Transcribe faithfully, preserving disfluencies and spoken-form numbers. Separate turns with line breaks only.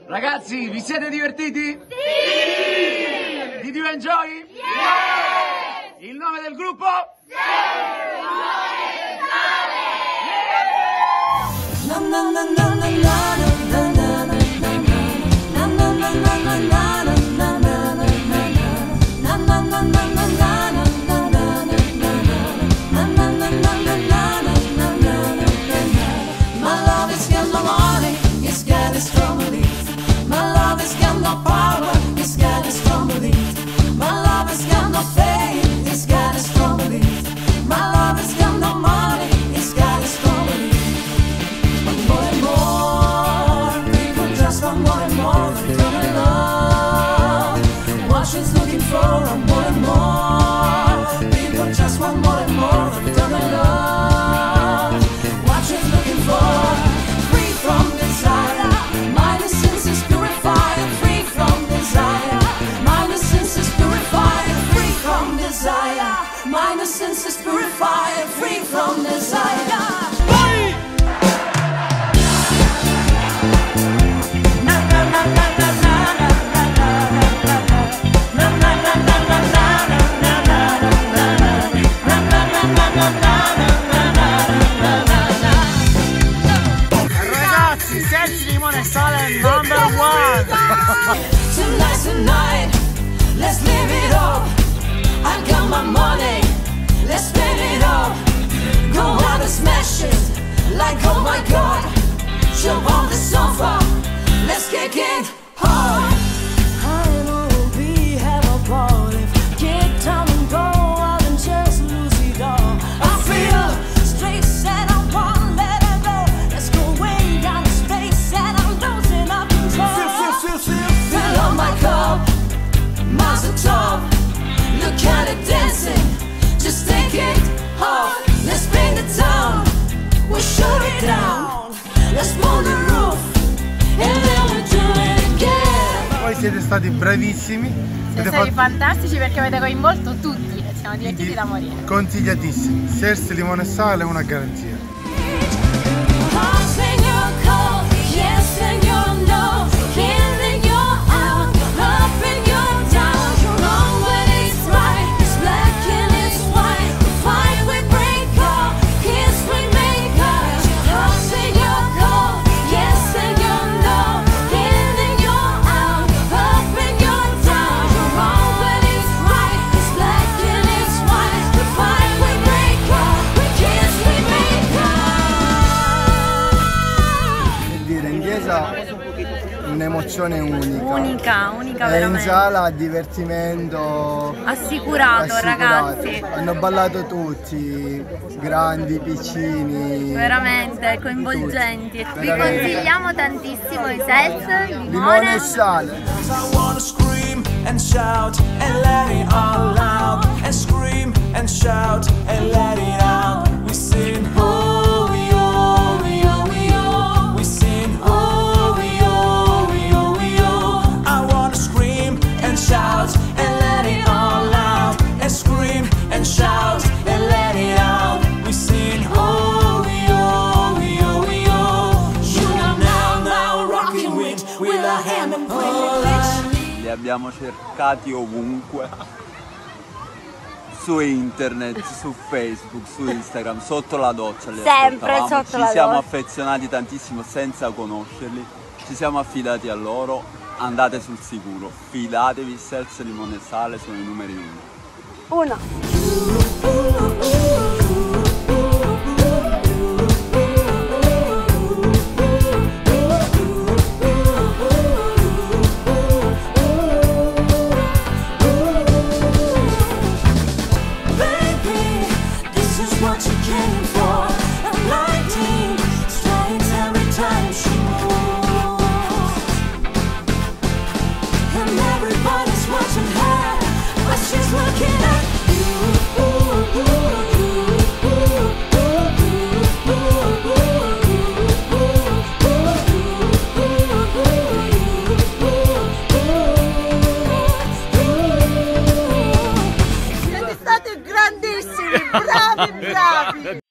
Ragazzi, vi siete divertiti? Sì! Did you enjoy? Yes! Il nome del gruppo? Yes!
Na na na na na na. My innocence is purified, free from desire.
Ragazzi, Seltz, limone e sale number one.
Tonight's the night, let's live it up. I got my money, let's spend it all. Go out and smash it, like oh my god. Jump on the sofa, let's kick it hard. I know we have a ball if get down and go out and just lose it all. I feel straight set, I won't let it go. Let's go way down the space and I'm losing up control. Feel, feel, feel, feel. Fill up my cup, Mazel Tov. Look at it dancing, just take it off. Let's bring the town, we'll shut it down. Let's pull the roof, and then we'll do it again.
Voi siete stati bravissimi.
Siete stati fatto... fantastici perché avete coinvolto tutti e siamo divertiti da morire.
Consigliatissimi. Seltz, limone e sale, una garanzia.
Un'emozione unica,
unica, unica
e
veramente.
In sala divertimento
assicurato, assicurato, ragazzi.
Hanno ballato tutti, grandi, piccini.
Veramente coinvolgenti. Tutti. Vi consigliamo tantissimo i Seltz, limone,
limone e sale.
Li abbiamo cercati ovunque, su internet, su Facebook, su Instagram, sotto la doccia li
sempre sotto
ci
la doccia.
Ci siamo affezionati tantissimo senza conoscerli, ci siamo affidati a loro, andate sul sicuro, fidatevi, Seltz, limone e sale sono i numeri uno.
Uno.
Bravi, bravi!